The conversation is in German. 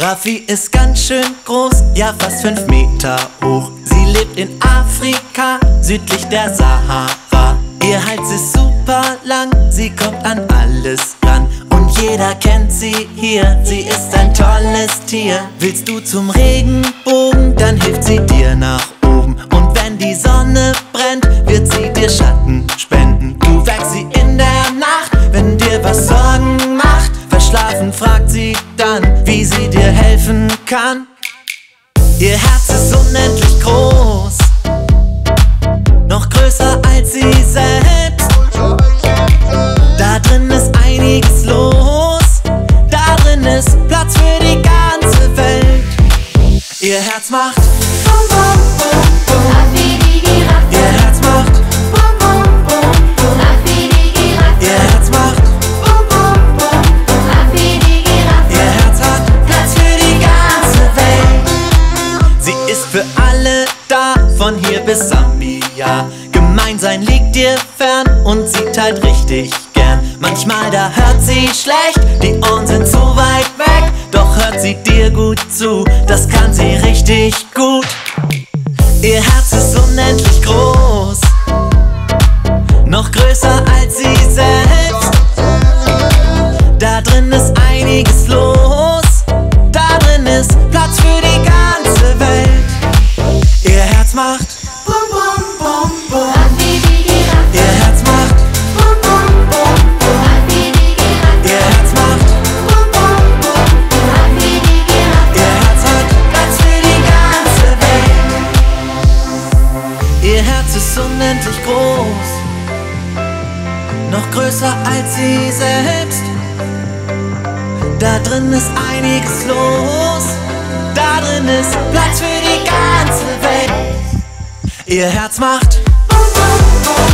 Raffi ist ganz schön groß, ja fast 5 Meter hoch. Sie lebt in Afrika, südlich der Sahara. Ihr Hals ist super lang, sie kommt an alles ran. Und jeder kennt sie hier, sie ist ein tolles Tier. Willst du zum Regenbogen, dann hilft sie dir nach oben. Und wenn die Sonne brennt, wird sie dir Schatten spenden. Du wächst sie in der Nacht, wenn dir was Sorgen macht. Verschlafen fragt sie dann, wie sie dir helfen kann. Ihr Herz ist unendlich groß, noch größer als sie selbst. Da drin ist einiges los, da drin ist Platz für die ganze Welt. Ihr Herz macht bum bum bum bum. Raffi die Giraffe. Ihr Herz macht bum bum bum bum. Raffi die Giraffe. Ihr Herz macht bum bum bum bum. Raffi die Giraffe. Ihr Herz hat Platz für die ganze Welt. Sie ist für alle da, von hier bis Sambia. Gemeinsein liegt ihr fern und sie teilt richtig gern. Manchmal da hört sie schlecht, die Ohren sind zu weit weg. Doch hört sie dir gut zu, das kann sie richtig gut. Ihr Herz ist unendlich groß, noch größer als sie selbst. Da drin ist einiges los, da drin ist Platz für die ganze Welt. Ihr Herz macht bum bum bum bum. Raffi die Giraffe. Ihr Herz macht bum bum bum bum. Raffi die Giraffe. Ihr Herz macht bum bum bum bum. Raffi die Giraffe. Ihr Herz hat Platz für die ganze Welt. Ihr Herz ist unendlich groß, noch größer als sie selbst. Da drin ist einiges los, da drin ist Platz für die ganze Welt. Ihr Herz macht bum bum bum.